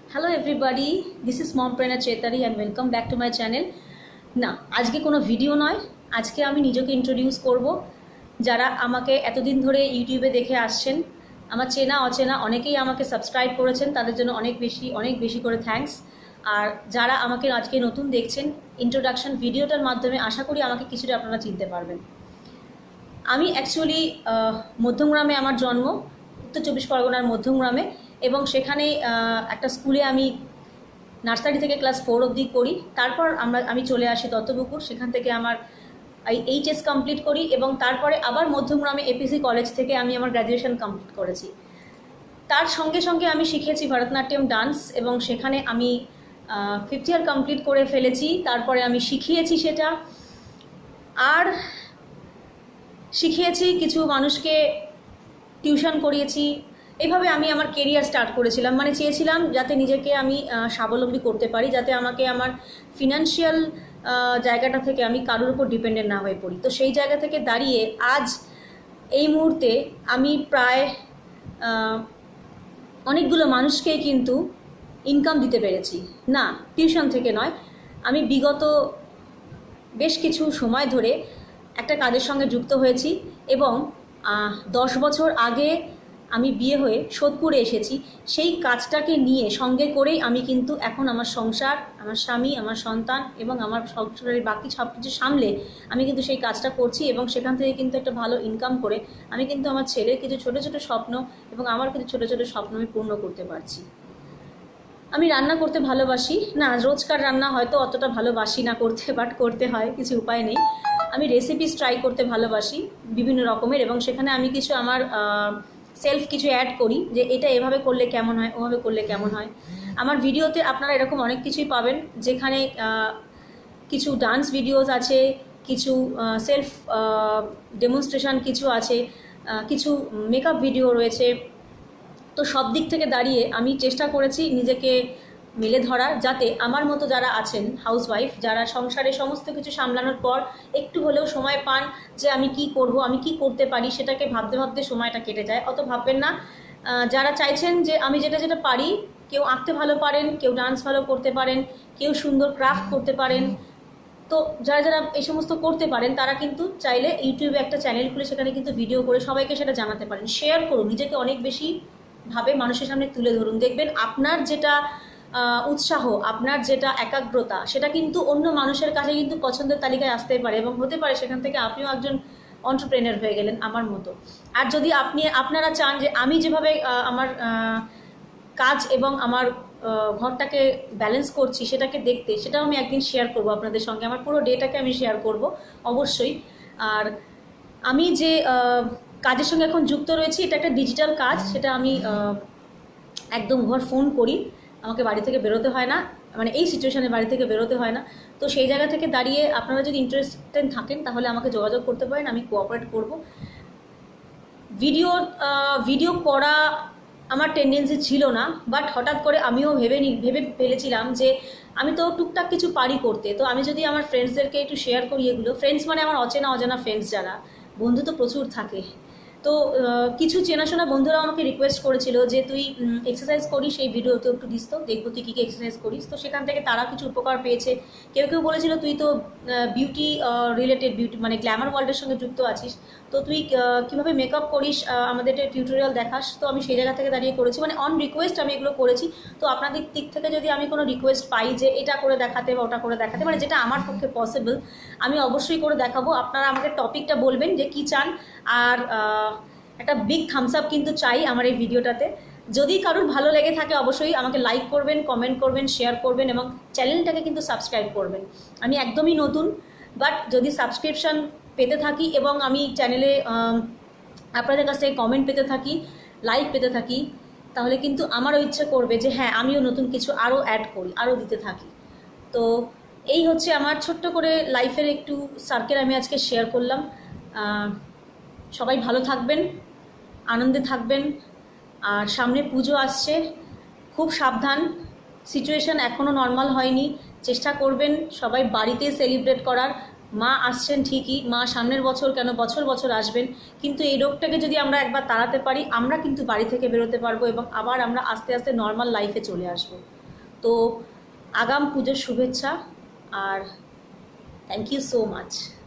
Hello everybody, this is mom Prerna Chetari and welcome back to my channel. না, আজকে কোনো video নয়, আজকে আমি নিজেকে ইন্ট্রোডিউস করব। যারা আমাকে এতদিন ধরে ইউটিউবে দেখে আসছেন, আমার চেনা অচেনা অনেকেই আমাকে সাবস্ক্রাইব করেছেন, তাদের জন্য অনেক বেশি করে থ্যাঙ্কস। আর যারা আমাকে আজকে নতুন দেখছেন, ইন্ট্রোডাকশন ভিডিওটার মাধ্যমে আশা করি আমাকে কিছুটা আপনারা চিনতে পারবেন। আমি অ্যাকচুয়ালি মধ্যমগ্রামে আমার জন্ম, উত্তর চব্বিশ পরগনার মধ্যমগ্রামে, এবং সেখানে একটা স্কুলে আমি নার্সারি থেকে ক্লাস 4 অবধি করি। তারপর আমি চলে আসি দত্তপুকুর, সেখান থেকে আমার এইচএস কমপ্লিট করি এবং তারপরে আবার মধ্যমগ্রামে এপিসি কলেজ থেকে আমি আমার গ্র্যাজুয়েশন কমপ্লিট করেছি। তার সঙ্গে সঙ্গে আমি শিখেছি ভরতনাট্যম ডান্স এবং সেখানে আমি 5th ইয়ার কমপ্লিট করে ফেলেছি। তারপরে আমি শিখিয়েছি সেটা, আর শিখিয়েছি কিছু মানুষকে, টিউশন করিয়েছি। এইভাবে আমি আমার কেরিয়ার স্টার্ট করেছিলাম, মানে চেয়েছিলাম যাতে নিজেকে আমি স্বাবলম্বী করতে পারি, যাতে আমাকে আমার ফিনান্সিয়াল জায়গাটা থেকে আমি কারোর উপর ডিপেন্ডেন্ট না হয়ে পড়ি। তো সেই জায়গা থেকে দাঁড়িয়ে আজ এই মুহূর্তে আমি প্রায় অনেকগুলো মানুষকে কিন্তু ইনকাম দিতে পেরেছি। না, টিউশন থেকে নয়, আমি বিগত বেশ কিছু সময় ধরে একটা কাজের সঙ্গে যুক্ত হয়েছি এবং 10 বছর আগে আমি বিয়ে হয়ে সোদপুরে এসেছি। সেই কাজটাকে নিয়ে সঙ্গে করেই আমি কিন্তু এখন আমার সংসার, আমার স্বামী, আমার সন্তান এবং আমার সংসারের বাকি সব কিছু সামলে আমি কিন্তু সেই কাজটা করছি এবং সেখান থেকে কিন্তু একটা ভালো ইনকাম করে আমি কিন্তু আমার ছেলের কিছু ছোটো ছোটো স্বপ্ন এবং আমার কিছু ছোটো ছোটো স্বপ্ন আমি পূর্ণ করতে পারছি। আমি রান্না করতে ভালোবাসি। না, রোজকার রান্না হয়তো অতটা ভালোবাসি না করতে, বাট করতে হয়, কিছু উপায় নেই। আমি রেসিপিস ট্রাই করতে ভালোবাসি বিভিন্ন রকমের, এবং সেখানে আমি কিছু আমার সেলফ কিছু অ্যাড করি যে এটা এভাবে করলে কেমন হয়, ওভাবে করলে কেমন হয়। আমার ভিডিওতে আপনারা এরকম অনেক কিছুই পাবেন, যেখানে কিছু ডান্স ভিডিওস আছে, কিছু সেলফ ডেমনস্ট্রেশন কিছু আছে, কিছু মেকআপ ভিডিও রয়েছে। তো সব দিক থেকে দাঁড়িয়ে আমি চেষ্টা করেছি নিজেকে মেলে ধরার, যাতে আমার মতো যারা আছেন হাউসওয়াইফ, যারা সংসারে সমস্ত কিছু সামলানোর পর একটু হলেও সময় পান যে আমি কি করব, আমি কি করতে পারি, সেটাকে ভাবতে ভাবতে সময়টা কেটে যায়। অত ভাববেন না। যারা চাইছেন যে আমি যেটা পারি, কেউ আঁকতে ভালো পারেন, কেউ ডান্স ভালো করতে পারেন, কেউ সুন্দর ক্রাফট করতে পারেন, তো যারা এই সমস্ত করতে পারেন তারা কিন্তু চাইলে ইউটিউবে একটা চ্যানেল খুলে সেখানে কিন্তু ভিডিও করে সবাইকে সেটা জানাতে পারেন। শেয়ার করুন, নিজেকে অনেক বেশি ভাবে মানুষের সামনে তুলে ধরুন। দেখবেন আপনার যেটা উৎসাহ, আপনার যেটা একাগ্রতা, সেটা কিন্তু অন্য মানুষের কাছে কিন্তু পছন্দের তালিকায় আসতে পারে এবং হতে পারে সেখান থেকে আপনিও একজন এন্টারপ্রেনার হয়ে গেলেন আমার মতো। আর যদি আপনারা চান যে আমি যেভাবে আমার কাজ এবং আমার ঘরটাকে ব্যালেন্স করছি সেটাকে দেখতে, সেটাও আমি একদিন শেয়ার করব আপনাদের সঙ্গে, আমার পুরো ডেটাকে আমি শেয়ার করব অবশ্যই। আর আমি যে কাজের সঙ্গে এখন যুক্ত রয়েছি, এটা একটা ডিজিটাল কাজ, সেটা আমি একদম ঘর ফোন করি, আমাকে বাড়ি থেকে বেরোতে হয় না, মানে এই সিচুয়েশানে বাড়ি থেকে বেরোতে হয় না। তো সেই জায়গা থেকে দাঁড়িয়ে আপনারা যদি ইন্টারেস্টেড থাকেন তাহলে আমাকে যোগাযোগ করতে পারেন, আমি কোঅপারেট করব। ভিডিও করা আমার টেন্ডেন্সি ছিল না, বাট হঠাৎ করে আমিও ভেবে ফেলেছিলাম যে আমি তো টুকটাক কিছু পারি করতে, তো আমি যদি আমার ফ্রেন্ডসদেরকে একটু শেয়ার করি এগুলো। ফ্রেন্ডস মানে আমার অজানা ফ্রেন্ডস, যারা বন্ধু তো প্রচুর থাকে। তো কিছু চেনাশোনা বন্ধুরাও আমাকে রিকোয়েস্ট করেছিল যে তুই এক্সারসাইজ করিস, সেই ভিডিওতে একটু দিস, তো দেখবো তুই কী কী এক্সারসাইজ করিস। তো সেখান থেকে তারা কিছু উপকার পেয়েছে। কেউ বলেছিল তুই তো বিউটি রিলেটেড, মানে গ্ল্যামার ওয়ার্ল্ডের সঙ্গে যুক্ত আছিস, তো তুই কীভাবে মেকআপ করিস আমাদের টিউটোরিয়াল দেখাস। তো আমি সেই জায়গা থেকে দাঁড়িয়ে করেছি, মানে অন রিকোয়েস্ট আমি এগুলো করেছি। তো আপনাদের দিক থেকে যদি আমি কোনো রিকোয়েস্ট পাই যে এটা করে দেখাতে বা ওটা করে দেখাতে, মানে যেটা আমার পক্ষে পসিবল, আমি অবশ্যই করে দেখাবো। আপনারা আমাকে টপিকটা বলবেন যে কী চান, আর একটা বিগ থামস আপ কিন্তু চাই আমার এই ভিডিওটাতে। যদি কারোর ভালো লেগে থাকে অবশ্যই আমাকে লাইক করবেন, কমেন্ট করবেন, শেয়ার করবেন এবং চ্যানেলটাকে কিন্তু সাবস্ক্রাইব করবেন। আমি একদমই নতুন, বাট যদি সাবস্ক্রিপশান পেতে থাকি এবং আমি চ্যানেলে আপনাদের কাছ থেকে কমেন্ট পেতে থাকি, লাইক পেতে থাকি, তাহলে কিন্তু আমারও ইচ্ছে করবে যে হ্যাঁ আমিও নতুন কিছু আরও অ্যাড করি, আরও দিতে থাকি। তো এই হচ্ছে আমার ছোট্ট করে লাইফের একটু সার্কেল আমি আজকে শেয়ার করলাম। সবাই ভালো থাকবেন, আনন্দে থাকবেন। আর সামনে পুজো আসছে, খুব সাবধান, সিচুয়েশান এখনও নর্মাল হয়নি, চেষ্টা করবেন সবাই বাড়িতে সেলিব্রেট করার। মা আসছেন ঠিকই, মা সামনের বছর কেন বছর আসবেন, কিন্তু এই রোগটাকে যদি আমরা একবার তাড়াতে পারি, আমরা কিন্তু বাড়ি থেকে বেরোতে পারবো এবং আবার আমরা আস্তে আস্তে নর্মাল লাইফে চলে আসবো। তো আগাম পুজোর শুভেচ্ছা আর থ্যাংক ইউ সো মাচ।